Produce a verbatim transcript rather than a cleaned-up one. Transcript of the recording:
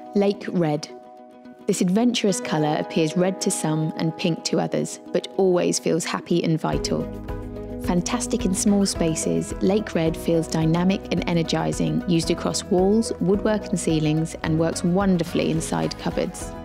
Lake Red. This adventurous colour appears red to some and pink to others, but always feels happy and vital. Fantastic in small spaces, Lake Red feels dynamic and energising, used across walls, woodwork and ceilings, and works wonderfully inside cupboards.